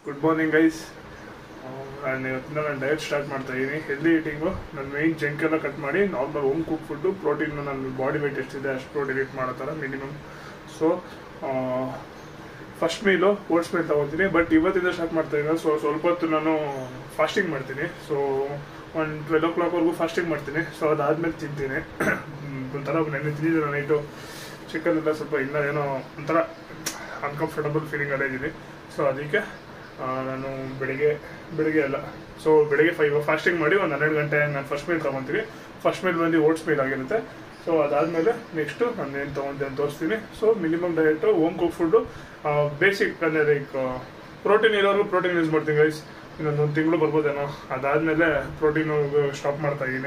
Good morning guys. ನಾನು ಇವತ್ತಿಂದ diet start ಮಾಡ್ತಾ ಇದ್ದೀನಿ. ಹೆಲ್ದಿ ಈಟಿಂಗು, ನನ್ನ ಮೈನ್ ಜಂಕ್ ಎಲ್ಲ ಕಟ್ ಮಾಡಿ normal home cook food, protein ನನ್ನ ಬಾಡಿ ವೇಟ್ ಎಷ್ಟಿದೆ ಅಷ್ಟು ಪ್ರೋಟೀನ್ ಈಟ್ ಮಾಡೋ ಥರ minimum. So first meal oats meal ತೊಗೊತೀನಿ, ಬಟ್ ಇವತ್ತಿಂದ ಸ್ಟಾರ್ಟ್ ಮಾಡ್ತಾ ಇದ್ದೀನಿ. ಸೊ ಸ್ವಲ್ಪ ಹೊತ್ತು ನಾನು ಫಾಸ್ಟಿಂಗ್ ಮಾಡ್ತೀನಿ. ಸೊ ಒಂದು 12 o'clockವರೆಗೂ ಫಾಸ್ಟಿಂಗ್ ಮಾಡ್ತೀನಿ. ಸೊ ಅದಾದಮೇಲೆ ತಿಂತೀನಿ. ಒಂಥರ ನೆನ್ನೆ ತಿಂದಿದ್ದೀನಿ ನೈಟು ಚಿಕನ್ ಎಲ್ಲ ಸ್ವಲ್ಪ ಇಲ್ಲ ಏನೋ ಒಂಥರ ಅನ್ಕಂಫರ್ಟಬಲ್ ಫೀಲಿಂಗ್ ಅಲ್ಲೇ ಇದ್ದೀನಿ. ಸೊ ಅದಕ್ಕೆ ನಾನು ಬೆಳಿಗ್ಗೆ ಅಲ್ಲ, ಸೊ ಬೆಳಿಗ್ಗೆ 5 ಫಾಸ್ಟಿಂಗ್ ಮಾಡಿ ಒಂದು 12 ಗಂಟೆ ನಾನು ಫಸ್ಟ್ ಮೀಲ್ ತೊಗೊತೀನಿ. ಫಸ್ಟ್ ಮೀಲ್ ಬಂದು ಓಟ್ಸ್ ಮೀಲ್ ಆಗಿರುತ್ತೆ. ಸೊ ಅದಾದಮೇಲೆ ನೆಕ್ಸ್ಟು ನಾನು ಏನು ತೊಗೊಂತೆ ಅಂತ ತೋರಿಸ್ತೀನಿ. So minimum diet, home cook food, basic ಅಂದರೆ ಲೈಕ್ ಪ್ರೋಟೀನ್ ಇರೋರು ಪ್ರೋಟೀನ್ ಯೂಸ್ ಮಾಡ್ತೀನಿ ಗೈಸ್. ಇನ್ನೊಂದು ತಿಂಗಳು ಬರ್ಬೋದೇನೋ, ಅದಾದಮೇಲೆ ಪ್ರೋಟೀನು ಸ್ಟಾಪ್ ಮಾಡ್ತಾ ಇದ್ದೀನಿ.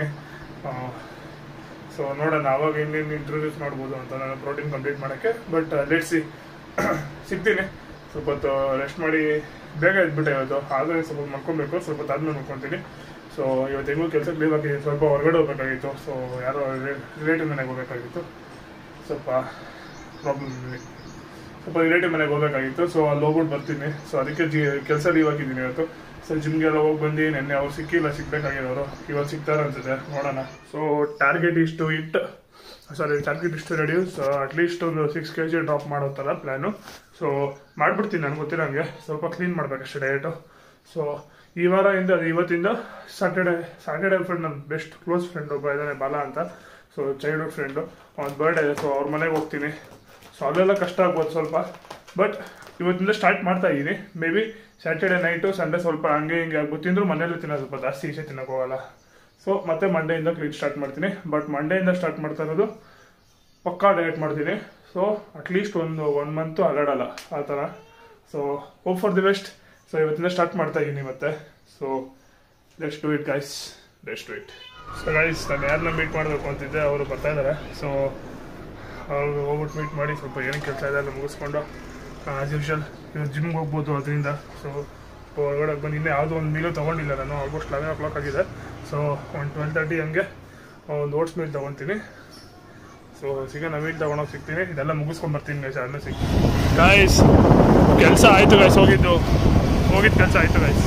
ಸೊ ನೋಡೋಣ ಆವಾಗ ಇನ್ನೇನು ಇಂಟ್ರೊಡ್ಯೂಸ್ ಮಾಡ್ಬೋದು ಅಂತ ನಾನು ಪ್ರೋಟೀನ್ ಕಂಪ್ಲೀಟ್ ಮಾಡೋಕ್ಕೆ. ಬಟ್ ಲೆಟ್ಸ್ ಸಿ, ಸಿಗ್ತೀನಿ. ಸ್ವಲ್ಪ ಹೊತ್ತು ರೆಸ್ಟ್ ಮಾಡಿ ಬೇಗ ಎದ್ಬಿಟ್ಟೆ ಇವತ್ತು, ಆದರೆ ಸ್ವಲ್ಪ ಮಾಡ್ಕೊಬೇಕು. ಸ್ವಲ್ಪ ಹೊತ್ತು ಆದ್ಮೇಲೆ ಮಾಡ್ಕೊತೀನಿ. ಸೊ ಇವತ್ತು ಹೆಂಗೂ ಕೆಲಸಕ್ಕೆ ಲೀವ್ ಹಾಕಿದ್ದೀನಿ. ಸ್ವಲ್ಪ ಹೊರಗಡೆ ಹೋಗ್ಬೇಕಾಗಿತ್ತು. ಸೊ ಯಾರೋ ರಿಲೇಟಿವ್ ಮನೆಗೆ ಹೋಗ್ಬೇಕಾಗಿತ್ತು, ಸ್ವಲ್ಪ ಪ್ರಾಬ್ಲಮ್ ಇದೆ. ಸ್ವಲ್ಪ ರಿಲೇಟಿವ್ ಮನೆಗೆ ಹೋಗ್ಬೇಕಾಗಿತ್ತು. ಸೊ ಅಲ್ಲಿ ಹೋಗ್ಬಿಟ್ಟು ಬರ್ತೀನಿ. ಸೊ ಅದಕ್ಕೆ ಕೆಲಸ ಲೀವ್ ಹಾಕಿದ್ದೀನಿ ಇವತ್ತು. ಸೊ ಜಿಮ್ಗೆಲ್ಲ ಹೋಗಿ ಬಂದು ನೆನ್ನೆ ಅವ್ರು ಸಿಗಬೇಕಾಗಿರೋರು ಇವತ್ತು ಸಿಗ್ತಾರೆ ಅನ್ಸುತ್ತೆ, ನೋಡೋಣ. ಸೊ ಟಾರ್ಗೆಟ್ ಇಷ್ಟು ರೆಡ್ಯೂಸ್ ಅಟ್ಲೀಸ್ಟ್ ಒಂದು 6 kg ಡ್ರಾಪ್ ಮಾಡೋ ಥರ ಪ್ಲ್ಯಾನು. ಸೊ ಮಾಡಿಬಿಡ್ತೀನಿ, ನನಗೆ ಗೊತ್ತಿಲ್ಲ. ನನಗೆ ಸ್ವಲ್ಪ ಕ್ಲೀನ್ ಮಾಡಬೇಕಷ್ಟೇ ಡಯಟು. ಸೊ ಈ ವಾರದಿಂದ ಇವತ್ತಿಂದ ಸಾಟರ್ಡೆ ಫ್ರೆಂಡ್, ನನ್ನ ಬೆಸ್ಟ್ ಕ್ಲೋಸ್ ಫ್ರೆಂಡ್ ಒಬ್ಬ ಇದ್ದಾನೆ, ಬಾಲ ಅಂತ. ಸೊ ಚೈಲ್ಡ್ಹುಡ್ ಫ್ರೆಂಡು, ಅವ್ನ ಬರ್ಡೇ ಇದೆ. ಸೊ ಅವ್ರ ಮನೆಗೆ ಹೋಗ್ತೀನಿ. ಸೊ ಅಲ್ಲೆಲ್ಲ ಕಷ್ಟ ಆಗ್ಬೋದು ಸ್ವಲ್ಪ, ಬಟ್ ಇವತ್ತಿಂದ ಸ್ಟಾರ್ಟ್ ಮಾಡ್ತಾ ಇದ್ದೀನಿ. Maybe Saturday night Sunday ಸ್ವಲ್ಪ ಹಂಗೆ ಹಿಂಗೆ ಆಗ್ಬೋದು. ತಿಂದರೂ ಮನೇಲಿ ತಿನ್ನೋದು ಸ್ವಲ್ಪ ಜಾಸ್ತಿ ಈಚೆ ತಿನ್ನೋಕೆ ಹೋಗಲ್ಲ. ಸೊ ಮತ್ತೆ ಮಂಡೆಯಿಂದ ಕ್ಲೀನ್ ಸ್ಟಾರ್ಟ್ ಮಾಡ್ತೀನಿ. ಬಟ್ ಮಂಡೆಯಿಂದ ಸ್ಟಾರ್ಟ್ ಮಾಡ್ತಾ ಇರೋದು ಪಕ್ಕಾ ಡಯಟ್ ಮಾಡ್ತೀನಿ. ಸೊ ಅಟ್ಲೀಸ್ಟ್ ಒಂದು 1 ಮಂತು ಅಲ್ಲಾಡಲ್ಲ ಆ ಥರ. So hope for the best. So ಇವತ್ತಿಂದ ಸ್ಟಾರ್ಟ್ ಮಾಡ್ತಾ ಇದ್ದೀನಿ ಮತ್ತೆ. So let's do it guys, let's do it. So guys, ನಾನು ಯಾರನ್ನ ಮೀಟ್ ಮಾಡಬೇಕು ಅಂತಿದ್ದೆ, ಅವರು ಬರ್ತಾ ಇದ್ದಾರೆ. ಸೊ ಅವ್ರು ಹೋಗ್ಬಿಟ್ಟು ಮೀಟ್ ಮಾಡಿ ಸ್ವಲ್ಪ ಏನಕ್ಕೆ ಕೆಲಸ ಇದೆ ಎಲ್ಲ ಮುಗಿಸ್ಕೊಂಡು ಆ್ಯಸ್ ಯೂಶುವಲ್ ಇವತ್ತು ಜಿಮ್ಗೆ ಹೋಗ್ಬೋದು. ಅದರಿಂದ ಸೊ ಹೊರಗಡೆ ಬಂದು ಇನ್ನೇ ಯಾವುದೋ ಒಂದು ಮೀಲು ತೊಗೊಂಡಿಲ್ಲ ನಾನು. ಆಲ್ಮೋಸ್ಟ್ 11 o'clock ಆಗಿದೆ. ಸೊ ಒಂದು 12:30 ಹಂಗೆ ಒಂದು ಓಟ್ಸ್ ಮೀಲ್ ತೊಗೊತೀನಿ. ಸೊ ಸಿಗೋಣ, ಮೀಲ್ ತೊಗೊಂಡೋಗಿ ಸಿಗ್ತೀನಿ. ಇದೆಲ್ಲ ಮುಗಿಸ್ಕೊಂಡ್ಬರ್ತೀನಿ ಗೈಸ್, ಅದನ್ನ ಸಿಗ್ತೀನಿ. ಗೈಸ್ ಕೆಲಸ ಆಯಿತು ಗೈಸ್, ಹೋಗಿದ್ದು ಕೆಲಸ ಆಯಿತು ಗೈಸ್.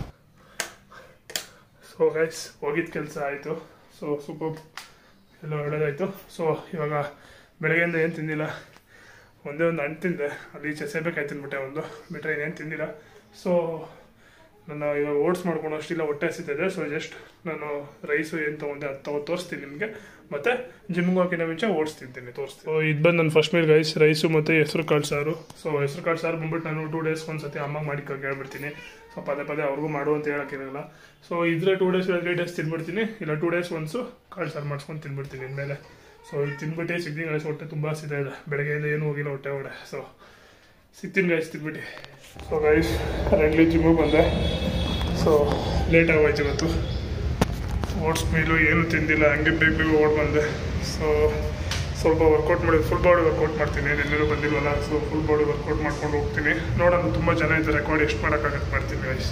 ಸೊ ಗೈಸ್ ಹೋಗಿದ್ದು ಕೆಲಸ ಆಯಿತು. ಸೊ ಸೂಪರ್, ಎಲ್ಲ ಒಳ್ಳೆಯದಾಯಿತು. ಸೊ ಇವಾಗ ಬೆಳಗ್ಗೆಯಿಂದ ಏನು ತಿಂದಿಲ್ಲ, ಒಂದೇ ಒಂದು ಹಣ್ಣು ತಿಂದೆ, ಅಲ್ಲಿ ಈಚೆ ಸೇಬೇಕಾಯ್ತು ತಿಂದ್ಬಿಟ್ಟೆ ಒಂದು, ಬಿಟ್ಟರೆ ಇನ್ನೇನು ತಿಂದಿಲ್ಲ. ಸೊ ನಾನು ಇವಾಗ ಓಟ್ಸ್ ಮಾಡ್ಕೊಂಡು ಅಷ್ಟಿಲ್ಲ, ಹೊಟ್ಟೆ ಹಸಿತಿದೆ. ಸೊ ಜಸ್ಟ್ ನಾನು ರೈಸು ಏನು ತೊಗೊಂಡೆ ಅದು ತೋರಿಸ್ತೀನಿ ನಿಮಗೆ. ಮತ್ತು ಜಿಮ್ಗೆ ಹೋಗೋಕ್ಕಿಂತ ಮುಂಚೆ ಓಟ್ಸ್ ತಿಂತೀನಿ, ತೋರಿಸ್ತೀನಿ. ಸೊ ಇದು ಬಂದು ನನ್ನ ಫಸ್ಟ್ ಮೀಲ್ ಗೈಸ್, ರೈಸು ಮತ್ತು ಹೆಸರು ಕಾಳು ಸಾರು. ಸೊ ಹೆಸರು ಕಾಳು ಸಾರು ಬಂದ್ಬಿಟ್ಟು ನಾನು 2 days ಒಂದ್ಸತಿ ಅಮ್ಮಗೆ ಮಾಡಿ ಹೇಳ್ಬಿಡ್ತೀನಿ. ಸೊ ಪದೇ ಅವ್ರಿಗೂ ಮಾಡು ಅಂತ ಹೇಳೋಕ್ಕಿರಲ್ಲ. ಸೊ ಇದ್ರೆ 2 days ಇಲ್ಲ 3 days ತಿನ್ಬಿಡ್ತೀನಿ, ಇಲ್ಲ 2 days ಒನ್ಸು ಕಾಳು ಸಾರು ಮಾಡಿಸ್ಕೊಂಡು ತಿನ್ಬಿಡ್ತೀನಿ ಇನ್ಮೇಲೆ. ಸೊ ಇದು ತಿನ್ಬಿಟ್ಟು ಸಿಗ್ತೀನಿ ಗೈಸ್, ಹೊಟ್ಟೆ ತುಂಬ ಹಸಿತಾ ಇದೆ. ಬೆಳಗ್ಗೆಯಿಂದ ಏನೂ ಹೋಗಿಲ್ಲ ಹೊಟ್ಟೆ ಒಡೆ. ಸೊ ಸಿಗ್ತೀನಿ ಗೈಸ್ ತಿನ್ಬಿಟ್ಟು. ಸೊ ಗೈಸ್ ರೆಡ್ಲಿ ಜಿಮ್ಮಿಗೆ ಬಂದೆ. ಸೊ ಲೇಟ್ ಆಗೋಯ್ತು ಇವತ್ತು. ಓಟ್ಸ್ ಮೀಲು ಏನು ತಿಂದಿಲ್ಲ, ಹಂಗೆ ಬೇಗ ಓಡ್ ಬಂದೆ. ಸೊ ಸ್ವಲ್ಪ ವರ್ಕೌಟ್ ಮಾಡಿ, ಫುಲ್ ಬಾಡಿ ವರ್ಕೌಟ್ ಮಾಡ್ತೀನಿ. ನೆನ್ನೆಲ್ಲೂ ಬಂದಿಲ್ವಲ್ಲ. ಸೊ ಫುಲ್ ಬಾಡಿ ವರ್ಕೌಟ್ ಮಾಡ್ಕೊಂಡು ಹೋಗ್ತೀನಿ. ನೋಡೋಣ, ತುಂಬ ಜನ ಇದ್ದಾರೆ, ರೆಕಾರ್ಡ್ ಎಷ್ಟು ಮಾಡೋಕ್ಕಾಗತ್ತೆ ಮಾಡ್ತೀನಿ ಗೈಸ್.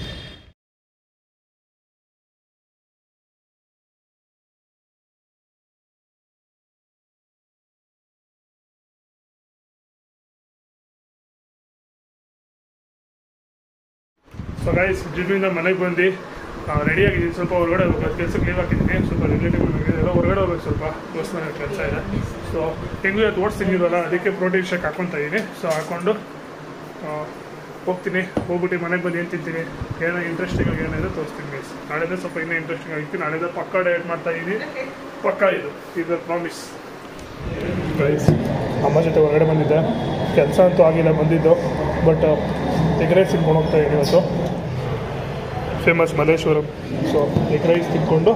ಸೊ ಗೈಸ್ ಜಿಮ್ಮಿಂದ ಮನೆಗೆ ಬಂದು ರೆಡಿಯಾಗಿದ್ದೀನಿ. ಸ್ವಲ್ಪ ಹೊರಗಡೆ ಹೋಗ್ಬೇಕು, ಕೆಲಸಕ್ಕೆ ಲೀವ್ ಹಾಕಿದ್ದೀನಿ. ಸ್ವಲ್ಪ ರಿಲೇಟಿವ್ ಎಲ್ಲ ಹೊರಗಡೆ ಹೋಗ್ಬೇಕು, ಸ್ವಲ್ಪ ದೋಸ್ತ ಕೆಲಸ ಇದೆ. ಸೊ ಹೆಂಗೂ ಇವತ್ತು ಓಟ್ಸ್ ತಿಂದಿರಲ್ಲ, ಅದಕ್ಕೆ ಪ್ರೋಟೀನ್ ಶೇಕ್ ಹಾಕ್ಕೊತಾ ಇದ್ದೀನಿ. ಸೊ ಹಾಕ್ಕೊಂಡು ಹೋಗ್ತೀನಿ. ಹೋಗ್ಬಿಟ್ಟು ಮನೆಗೆ ಬಂದು ಏನು ತಿಂತೀನಿ, ಏನೋ ಇಂಟ್ರೆಸ್ಟಿಂಗ್ ಆಗಿ ಏನಿದೆ ತೋರಿಸ್ತೀನಿ ಗೈಸ್. ನಾಳೆದ ಸ್ವಲ್ಪ ಇನ್ನೂ ಇಂಟ್ರೆಸ್ಟಿಂಗ್ ಆಗಿತ್ತು. ನಾಳೆದ ಪಕ್ಕಾ ಡಯಟ್ ಮಾಡ್ತಾ ಇದ್ದೀನಿ, ಪಕ್ಕಾ ಇದು ಪ್ರಾಮಿಸ್ ಗೈಸ್. ಅಮ್ಮ ಜೊತೆ ಹೊರಗಡೆ ಬಂದಿದ್ದೆ, ಕೆಲಸ ಅಂತೂ ಆಗಿಲ್ಲ ಬಂದಿದ್ದು. ಬಟ್ ಎಗ್ ರೈಸ್ ತಿನ್ಕೊಂಡು ಹೋಗ್ತಾ ಇದ್ದೀನಿ ಇವತ್ತು, famous Malleshwaram. So egg rice ತಿನ್ಕೊಂಡು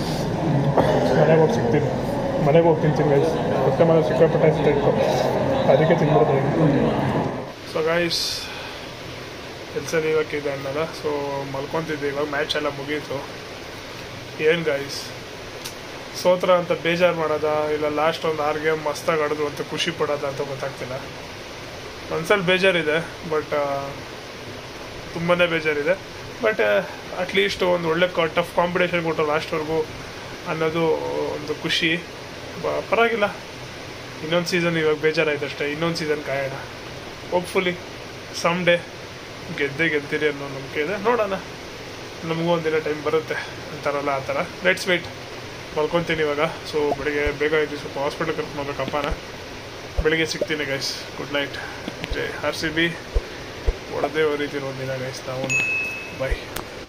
ಮನೆಗೆ ಹೋಗಿ ತಿಂತೀನಿ ಗೈಸ್. ಹೊಟ್ಟೆ ಮನೆ ಸಿಕ್ಕಾಪಟ್ಟೆ ಇತ್ತು, ಅದಕ್ಕೆ ತಿನ್ಬಿಡ್ತಾ ಇದ್ದೀನಿ. ಸೊ ಗೈಸ್ ಕೆಲಸ ಲೀವ್ ಹಾಕಿದ್ದೆ ಅನ್ನಲ್ಲ. ಸೊ ಮಲ್ಕೊತಿದ್ದೆ. ಇವಾಗ ಮ್ಯಾಚ್ ಎಲ್ಲ ಮುಗೀತು. ಏನು ಗೈಸ್, ಸೋತ್ರ ಅಂತ ಬೇಜಾರು ಮಾಡೋದ, ಇಲ್ಲ ಲಾಸ್ಟ್ ಒಂದು 6 ಗೇಮ್ ಮಸ್ತಾಗಿ ಆಡಿದ್ರು ಅಂತ ಖುಷಿ ಪಡೋದ ಅಂತ ಗೊತ್ತಾಗ್ತಿಲ್ಲ. ಒಂದ್ಸಲ ಬೇಜಾರಿದೆ, ಬಟ್ ತುಂಬಾ ಬೇಜಾರಿದೆ. ಬಟ್ ಅಟ್ಲೀಸ್ಟ್ ಒಂದು ಒಳ್ಳೆ ಟಫ್ ಕಾಂಪಿಟೇಷನ್ ಕೊಟ್ಟರು ಲಾಸ್ಟ್ವರೆಗೂ ಅನ್ನೋದು ಒಂದು ಖುಷಿ. ಪರವಾಗಿಲ್ಲ, ಇನ್ನೊಂದು ಸೀಸನ್ ಇವಾಗ ಬೇಜಾರಾಯ್ತು ಅಷ್ಟೇ. ಇನ್ನೊಂದು ಸೀಸನ್ ಕಾಯೋಣ. ಹೋಪ್ಫುಲಿ ಸಮ್ ಡೇ ಗೆಲ್ತೀರಿ ಅನ್ನೋ ನಂಬಿಕೆ ಇದೆ. ನೋಡೋಣ, ನಮಗೂ ಒಂದಿನ ಟೈಮ್ ಬರುತ್ತೆ ಅಂತಾರಲ್ಲ ಆ ಥರ. Let's wait. ಮಲ್ಕೊತೀನಿ ಇವಾಗ. ಸೊ ಬೆಳಿಗ್ಗೆ ಬೇಗ ಇದ್ದು ಸ್ವಲ್ಪ ಹಾಸ್ಪಿಟ್ಲಿಗೆ ಕರ್ಕೊಂಡು ಹೋಗ್ಬೇಕಪ್ಪನ. ಬೆಳಿಗ್ಗೆ ಸಿಗ್ತೀನಿ ಗೈಸ್. Good night. ಜೈ RCB. ಹೊಡೆದೇ ಹೊರಿತೀರೋ ಒಂದಿನ ಗೈಸ್ ನಾವು. ಬಾಯ್.